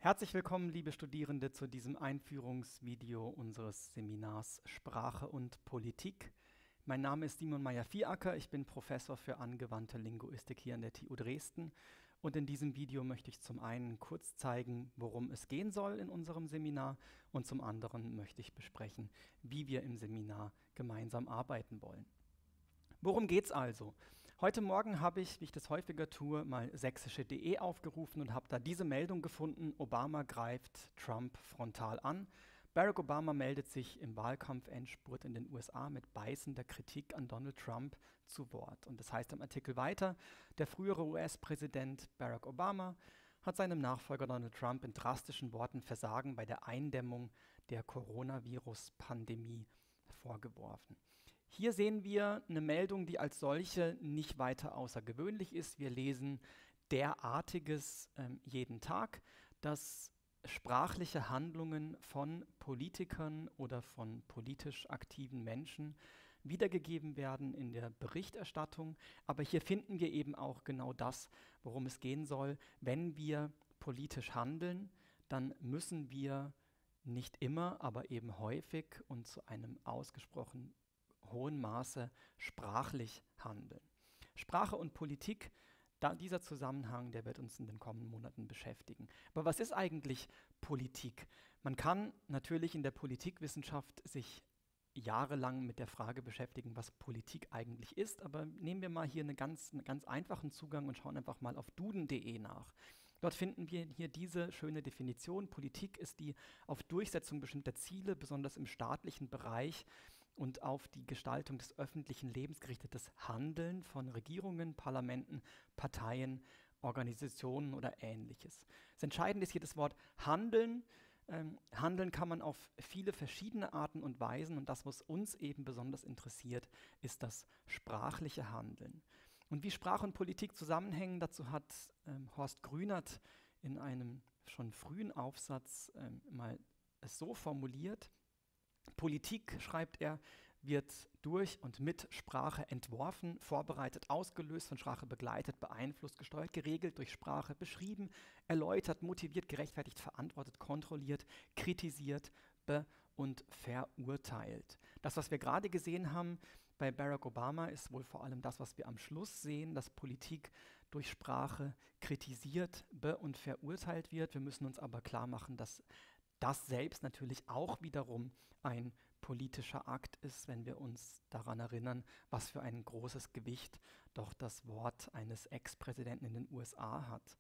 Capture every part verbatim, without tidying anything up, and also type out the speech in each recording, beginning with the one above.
Herzlich willkommen, liebe Studierende, zu diesem Einführungsvideo unseres Seminars Sprache und Politik. Mein Name ist Simon Meyer-Vieracker, ich bin Professor für angewandte Linguistik hier an der T U Dresden. Und in diesem Video möchte ich zum einen kurz zeigen, worum es gehen soll in unserem Seminar, und zum anderen möchte ich besprechen, wie wir im Seminar gemeinsam arbeiten wollen. Worum geht's also? Heute Morgen habe ich, wie ich das häufiger tue, mal sächsische punkt de aufgerufen und habe da diese Meldung gefunden: Obama greift Trump frontal an. Barack Obama meldet sich im Wahlkampfendspurt in den U S A mit beißender Kritik an Donald Trump zu Wort. Und das heißt im Artikel weiter: Der frühere U S-Präsident Barack Obama hat seinem Nachfolger Donald Trump in drastischen Worten Versagen bei der Eindämmung der Coronavirus-Pandemie vorgeworfen. Hier sehen wir eine Meldung, die als solche nicht weiter außergewöhnlich ist. Wir lesen derartiges ähm, jeden Tag, dass sprachliche Handlungen von Politikern oder von politisch aktiven Menschen wiedergegeben werden in der Berichterstattung. Aber hier finden wir eben auch genau das, worum es gehen soll. Wenn wir politisch handeln, dann müssen wir nicht immer, aber eben häufig und zu einem ausgesprochen hohen Maße sprachlich handeln. Sprache und Politik, da dieser Zusammenhang, der wird uns in den kommenden Monaten beschäftigen. Aber was ist eigentlich Politik? Man kann natürlich in der Politikwissenschaft sich jahrelang mit der Frage beschäftigen, was Politik eigentlich ist, aber nehmen wir mal hier eine ganz, einen ganz einfachen Zugang und schauen einfach mal auf duden punkt de nach. Dort finden wir hier diese schöne Definition: Politik ist die auf Durchsetzung bestimmter Ziele, besonders im staatlichen Bereich, und auf die Gestaltung des öffentlichen Lebens gerichtetes Handeln von Regierungen, Parlamenten, Parteien, Organisationen oder Ähnliches. Das Entscheidende ist hier das Wort Handeln. Ähm, handeln kann man auf viele verschiedene Arten und Weisen, und das, was uns eben besonders interessiert, ist das sprachliche Handeln. Und wie Sprache und Politik zusammenhängen, dazu hat ähm, Horst Grünert in einem schon frühen Aufsatz ähm, mal es so formuliert: Politik, schreibt er, wird durch und mit Sprache entworfen, vorbereitet, ausgelöst, von Sprache begleitet, beeinflusst, gesteuert, geregelt, durch Sprache beschrieben, erläutert, motiviert, gerechtfertigt, verantwortet, kontrolliert, kritisiert, be- und verurteilt. Das, was wir gerade gesehen haben bei Barack Obama, ist wohl vor allem das, was wir am Schluss sehen, dass Politik durch Sprache kritisiert, be- und verurteilt wird. Wir müssen uns aber klar machen, dass das selbst natürlich auch wiederum ein politischer Akt ist, wenn wir uns daran erinnern, was für ein großes Gewicht doch das Wort eines Ex-Präsidenten in den U S A hat.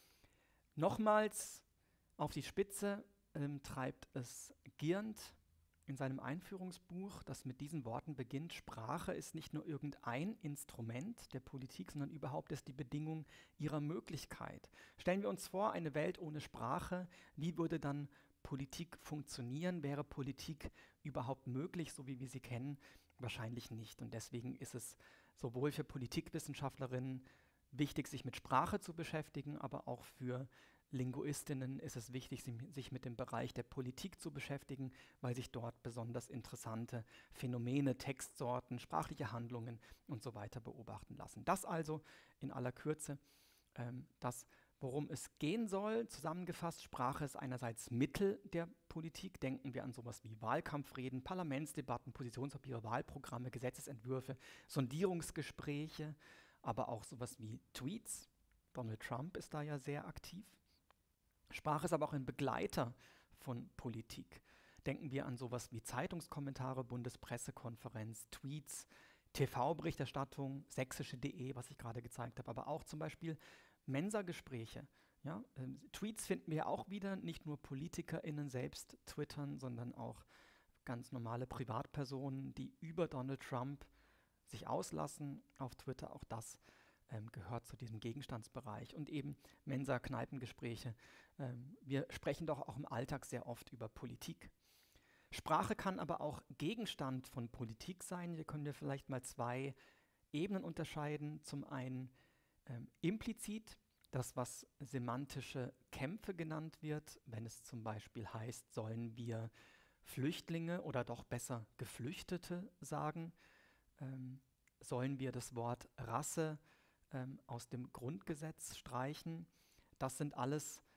Nochmals auf die Spitze ähm, treibt es Giernt in seinem Einführungsbuch, das mit diesen Worten beginnt: Sprache ist nicht nur irgendein Instrument der Politik, sondern überhaupt ist die Bedingung ihrer Möglichkeit. Stellen wir uns vor, eine Welt ohne Sprache, wie würde dann Politik funktionieren? Wäre Politik überhaupt möglich, so wie wir sie kennen? Wahrscheinlich nicht. Und deswegen ist es sowohl für Politikwissenschaftlerinnen wichtig, sich mit Sprache zu beschäftigen, aber auch für Linguistinnen ist es wichtig, sich mit dem Bereich der Politik zu beschäftigen, weil sich dort besonders interessante Phänomene, Textsorten, sprachliche Handlungen und so weiter beobachten lassen. Das also in aller Kürze ähm, das, worum es gehen soll. Zusammengefasst: Sprache ist einerseits Mittel der Politik. Denken wir an sowas wie Wahlkampfreden, Parlamentsdebatten, Positionspapiere, Wahlprogramme, Gesetzesentwürfe, Sondierungsgespräche, aber auch sowas wie Tweets. Donald Trump ist da ja sehr aktiv. Sprache ist aber auch ein Begleiter von Politik. Denken wir an sowas wie Zeitungskommentare, Bundespressekonferenz, Tweets, T V-Berichterstattung, sächsische punkt de, was ich gerade gezeigt habe, aber auch zum Beispiel Mensa-Gespräche. Ja? Ähm, Tweets finden wir auch wieder, nicht nur PolitikerInnen selbst twittern, sondern auch ganz normale Privatpersonen, die über Donald Trump sich auslassen auf Twitter. Auch das ähm, gehört zu diesem Gegenstandsbereich. Und eben Mensa-Kneipengespräche. Ähm, wir sprechen doch auch im Alltag sehr oft über Politik. Sprache kann aber auch Gegenstand von Politik sein. Hier können wir vielleicht mal zwei Ebenen unterscheiden. Zum einen ähm, implizit, das, was semantische Kämpfe genannt wird, wenn es zum Beispiel heißt, sollen wir Flüchtlinge oder doch besser Geflüchtete sagen, ähm, sollen wir das Wort Rasse ähm, aus dem Grundgesetz streichen. Das sind alles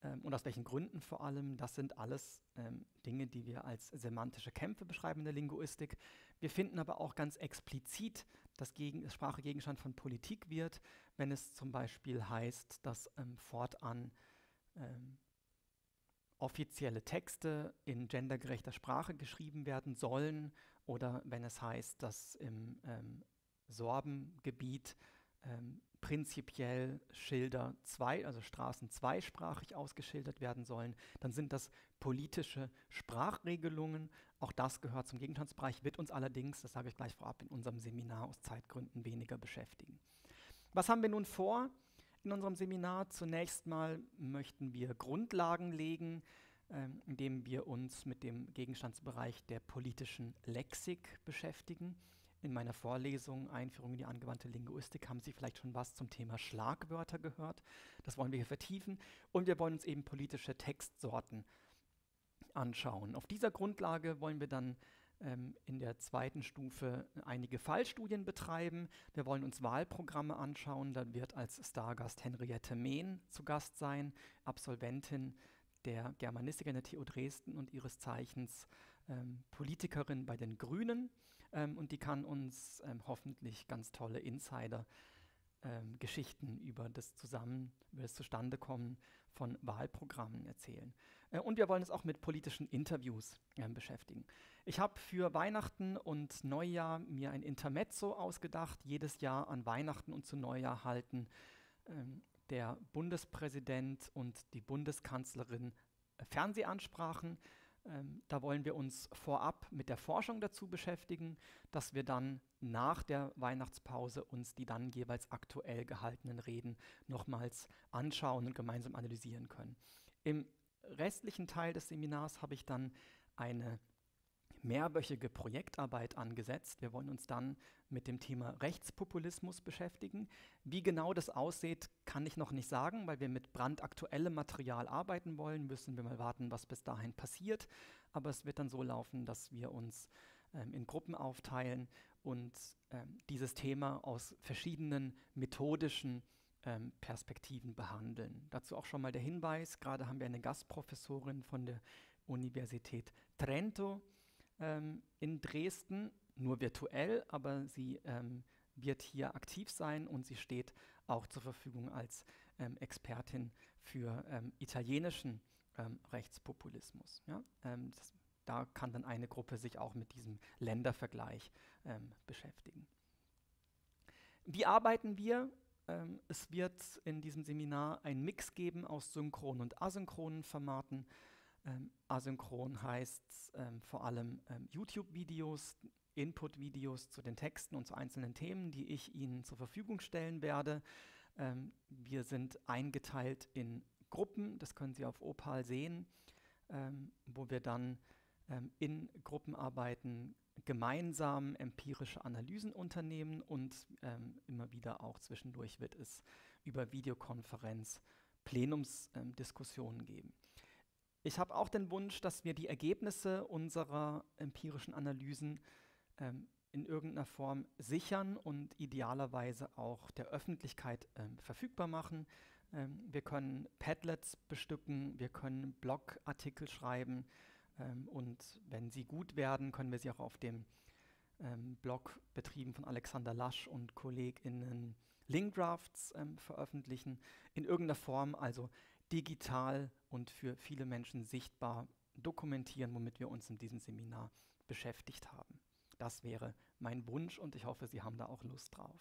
ähm, und aus welchen Gründen vor allem. Das sind alles ähm, Dinge, die wir als semantische Kämpfe beschreiben in der Linguistik. Wir finden aber auch ganz explizit, dass Gegen Sprache Gegenstand von Politik wird, wenn es zum Beispiel heißt, dass ähm, fortan ähm, offizielle Texte in gendergerechter Sprache geschrieben werden sollen oder wenn es heißt, dass im ähm, Sorbengebiet ähm, prinzipiell Schilder zwei, also Straßen zweisprachig ausgeschildert werden sollen, dann sind das politische Sprachregelungen. Auch das gehört zum Gegenstandsbereich, wird uns allerdings, das sage ich gleich vorab, in unserem Seminar aus Zeitgründen weniger beschäftigen. Was haben wir nun vor in unserem Seminar? Zunächst mal möchten wir Grundlagen legen, ähm, indem wir uns mit dem Gegenstandsbereich der politischen Lexik beschäftigen. In meiner Vorlesung Einführung in die angewandte Linguistik haben Sie vielleicht schon was zum Thema Schlagwörter gehört. Das wollen wir hier vertiefen. Und wir wollen uns eben politische Textsorten anschauen. Auf dieser Grundlage wollen wir dann ähm, in der zweiten Stufe einige Fallstudien betreiben. Wir wollen uns Wahlprogramme anschauen. Da wird als Stargast Henriette Mehn zu Gast sein, Absolventin der Germanistik an der T U Dresden und ihres Zeichens ähm, Politikerin bei den Grünen. Ähm, und die kann uns ähm, hoffentlich ganz tolle Insider-Geschichten ähm, über das Zusammen, über das Zustandekommen von Wahlprogrammen erzählen. Äh, und wir wollen uns auch mit politischen Interviews äh, beschäftigen. Ich habe für Weihnachten und Neujahr mir ein Intermezzo ausgedacht. Jedes Jahr an Weihnachten und zu Neujahr halten ähm, der Bundespräsident und die Bundeskanzlerin äh, Fernsehansprachen. Ähm, da wollen wir uns vorab mit der Forschung dazu beschäftigen, dass wir dann nach der Weihnachtspause uns die dann jeweils aktuell gehaltenen Reden nochmals anschauen und gemeinsam analysieren können. Im restlichen Teil des Seminars habe ich dann eine mehrwöchige Projektarbeit angesetzt. Wir wollen uns dann mit dem Thema Rechtspopulismus beschäftigen. Wie genau das aussieht, kann ich noch nicht sagen, weil wir mit brandaktuellem Material arbeiten wollen. Müssen wir mal warten, was bis dahin passiert. Aber es wird dann so laufen, dass wir uns ähm, in Gruppen aufteilen und ähm, dieses Thema aus verschiedenen methodischen ähm, Perspektiven behandeln. Dazu auch schon mal der Hinweis, gerade haben wir eine Gastprofessorin von der Universität Trento ähm, in Dresden, nur virtuell, aber sie ähm, wird hier aktiv sein und sie steht auch zur Verfügung als ähm, Expertin für ähm, italienischen ähm, Rechtspopulismus. Ja? Ähm, das, da kann dann eine Gruppe sich auch mit diesem Ländervergleich ähm, beschäftigen. Wie arbeiten wir? Ähm, es wird in diesem Seminar einen Mix geben aus synchronen und asynchronen Formaten. Ähm, asynchron heißt ähm, vor allem ähm, YouTube-Videos, Input-Videos zu den Texten und zu einzelnen Themen, die ich Ihnen zur Verfügung stellen werde. Ähm, wir sind eingeteilt in Gruppen, das können Sie auf Opal sehen, ähm, wo wir dann ähm, in Gruppenarbeiten gemeinsam empirische Analysen unternehmen und ähm, immer wieder auch zwischendurch wird es über Videokonferenz Plenumsdiskussionen ähm, geben. Ich habe auch den Wunsch, dass wir die Ergebnisse unserer empirischen Analysen ähm, in irgendeiner Form sichern und idealerweise auch der Öffentlichkeit ähm, verfügbar machen. Ähm, wir können Padlets bestücken, wir können Blogartikel schreiben ähm, und wenn sie gut werden, können wir sie auch auf dem ähm, Blog betrieben von Alexander Lasch und KollegInnen Linkdrafts ähm, veröffentlichen. In irgendeiner Form, also digital und für viele Menschen sichtbar dokumentieren, womit wir uns in diesem Seminar beschäftigt haben. Das wäre mein Wunsch und ich hoffe, Sie haben da auch Lust drauf.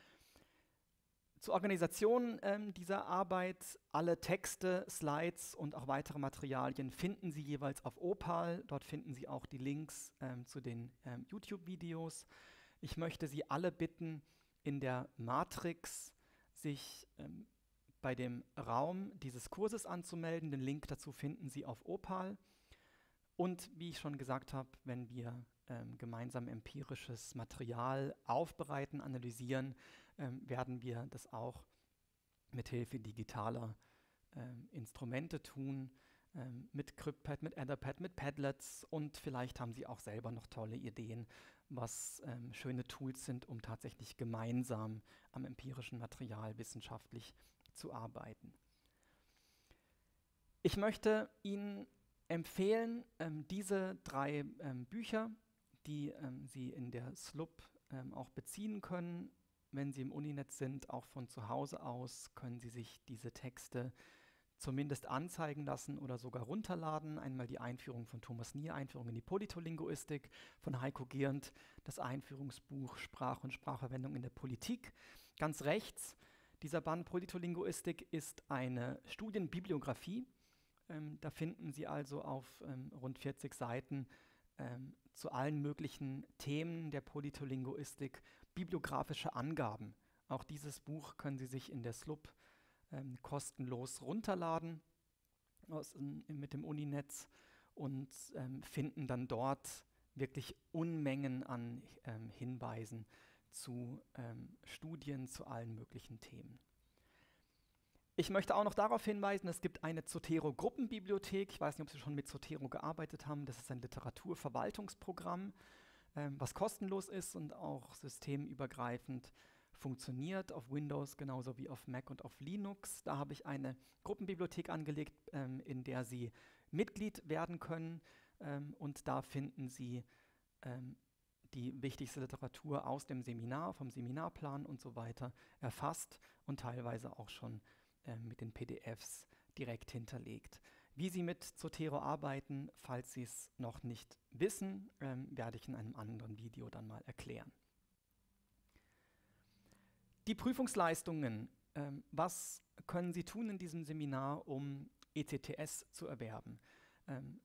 Zur Organisation ähm, dieser Arbeit, alle Texte, Slides und auch weitere Materialien finden Sie jeweils auf Opal. Dort finden Sie auch die Links ähm, zu den ähm, YouTube-Videos. Ich möchte Sie alle bitten, in der Matrix sich ähm, bei dem Raum dieses Kurses anzumelden. Den Link dazu finden Sie auf Opal. Und wie ich schon gesagt habe, wenn wir ähm, gemeinsam empirisches Material aufbereiten, analysieren, ähm, werden wir das auch mithilfe digitaler ähm, Instrumente tun, ähm, mit CryptPad, mit Etherpad, mit Padlets und vielleicht haben Sie auch selber noch tolle Ideen, was ähm, schöne Tools sind, um tatsächlich gemeinsam am empirischen Material wissenschaftlich zu arbeiten. Ich möchte Ihnen empfehlen, ähm, diese drei ähm, Bücher, die ähm, Sie in der S L U B ähm, auch beziehen können. Wenn Sie im Uninetz sind, auch von zu Hause aus, können Sie sich diese Texte zumindest anzeigen lassen oder sogar runterladen. Einmal die Einführung von Thomas Nier, Einführung in die Politolinguistik von Heiko Giernt, das Einführungsbuch Sprache und Sprachverwendung in der Politik. Ganz rechts, dieser Band Politolinguistik ist eine Studienbibliografie. Ähm, da finden Sie also auf ähm, rund vierzig Seiten ähm, zu allen möglichen Themen der Politolinguistik bibliografische Angaben. Auch dieses Buch können Sie sich in der S L U B ähm, kostenlos runterladen aus, in, mit dem Uninetz und ähm, finden dann dort wirklich Unmengen an ähm, Hinweisen zu ähm, Studien zu allen möglichen Themen. Ich möchte auch noch darauf hinweisen, es gibt eine Zotero-Gruppenbibliothek. Ich weiß nicht, ob Sie schon mit Zotero gearbeitet haben. Das ist ein Literaturverwaltungsprogramm, ähm, was kostenlos ist und auch systemübergreifend funktioniert auf Windows genauso wie auf Mac und auf Linux. Da habe ich eine Gruppenbibliothek angelegt, ähm, in der Sie Mitglied werden können, ähm, und da finden Sie ähm, die wichtigste Literatur aus dem Seminar, vom Seminarplan und so weiter erfasst und teilweise auch schon äh, mit den P D Fs direkt hinterlegt. Wie Sie mit Zotero arbeiten, falls Sie es noch nicht wissen, ähm, werde ich in einem anderen Video dann mal erklären. Die Prüfungsleistungen. Ähm, was können Sie tun in diesem Seminar, um E C T S zu erwerben? Ähm,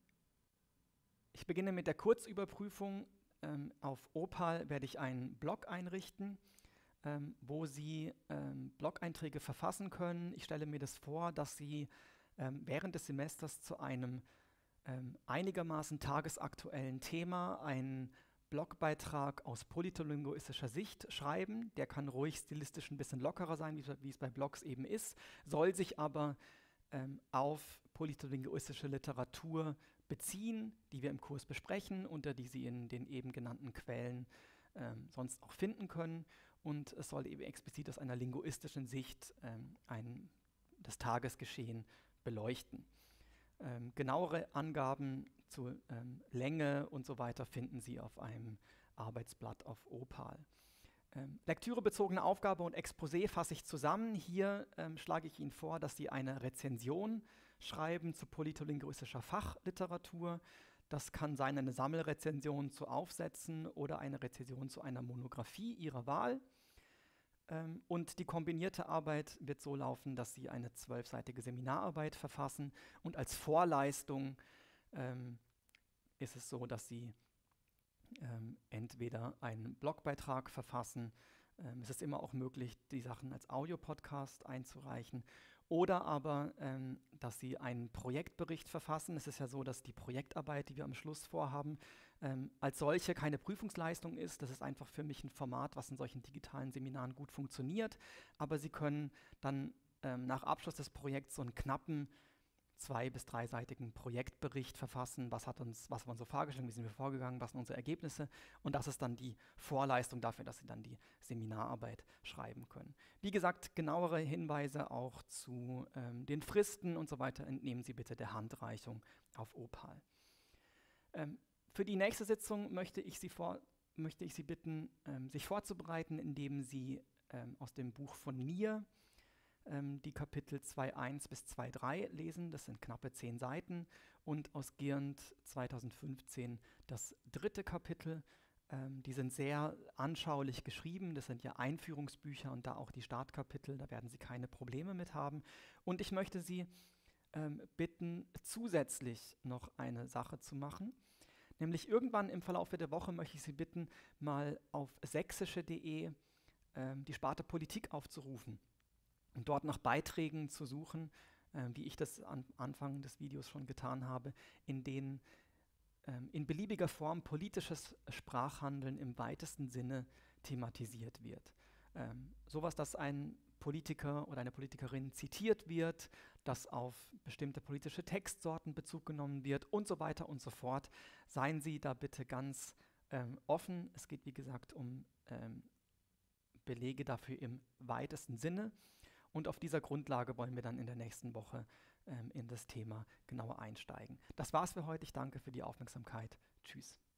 ich beginne mit der Kurzüberprüfung. Ähm, auf Opal werde ich einen Blog einrichten, ähm, wo Sie ähm, Blog-Einträge verfassen können. Ich stelle mir das vor, dass Sie ähm, während des Semesters zu einem ähm, einigermaßen tagesaktuellen Thema einen Blogbeitrag aus politolinguistischer Sicht schreiben. Der kann ruhig stilistisch ein bisschen lockerer sein, wie, wie es bei Blogs eben ist, soll sich aber ähm, auf politolinguistische Literatur beziehen, die wir im Kurs besprechen, unter die Sie in den eben genannten Quellen ähm, sonst auch finden können. Und es soll eben explizit aus einer linguistischen Sicht ähm, ein, das Tagesgeschehen beleuchten. Ähm, genauere Angaben zur ähm, Länge und so weiter finden Sie auf einem Arbeitsblatt auf Opal. Ähm, lektürebezogene Aufgabe und Exposé fasse ich zusammen. Hier ähm, schlage ich Ihnen vor, dass Sie eine Rezension schreiben zu politolinguistischer Fachliteratur. Das kann sein eine Sammelrezension zu Aufsätzen oder eine Rezension zu einer Monographie Ihrer Wahl. Ähm, und die kombinierte Arbeit wird so laufen, dass Sie eine zwölfseitige Seminararbeit verfassen und als Vorleistung ähm, ist es so, dass Sie ähm, entweder einen Blogbeitrag verfassen, ähm, es ist immer auch möglich, die Sachen als Audiopodcast einzureichen, oder aber, ähm, dass Sie einen Projektbericht verfassen. Es ist ja so, dass die Projektarbeit, die wir am Schluss vorhaben, ähm, als solche keine Prüfungsleistung ist. Das ist einfach für mich ein Format, was in solchen digitalen Seminaren gut funktioniert. Aber Sie können dann ähm, nach Abschluss des Projekts so einen knappen zwei- bis dreiseitigen Projektbericht verfassen. Was hat uns, was waren so Fragestellungen, wie sind wir vorgegangen, was sind unsere Ergebnisse? Und das ist dann die Vorleistung dafür, dass Sie dann die Seminararbeit schreiben können. Wie gesagt, genauere Hinweise auch zu ähm, den Fristen und so weiter entnehmen Sie bitte der Handreichung auf Opal. Ähm, für die nächste Sitzung möchte ich Sie, vor, möchte ich Sie bitten, ähm, sich vorzubereiten, indem Sie ähm, aus dem Buch von Nier die Kapitel zwei Punkt eins bis zwei Punkt drei lesen, das sind knappe zehn Seiten, und aus Giernt zweitausendfünfzehn das dritte Kapitel. Ähm, die sind sehr anschaulich geschrieben, das sind ja Einführungsbücher und da auch die Startkapitel, da werden Sie keine Probleme mit haben. Und ich möchte Sie ähm, bitten, zusätzlich noch eine Sache zu machen, nämlich irgendwann im Verlauf der Woche möchte ich Sie bitten, mal auf sächsische punkt de ähm, die Sparte Politik aufzurufen und dort nach Beiträgen zu suchen, äh, wie ich das am Anfang des Videos schon getan habe, in denen ähm, in beliebiger Form politisches Sprachhandeln im weitesten Sinne thematisiert wird. Ähm, sowas, dass ein Politiker oder eine Politikerin zitiert wird, dass auf bestimmte politische Textsorten Bezug genommen wird und so weiter und so fort. Seien Sie da bitte ganz ähm, offen. Es geht, wie gesagt, um ähm, Belege dafür im weitesten Sinne. Und auf dieser Grundlage wollen wir dann in der nächsten Woche ähm, in das Thema genauer einsteigen. Das war's für heute. Ich danke für die Aufmerksamkeit. Tschüss.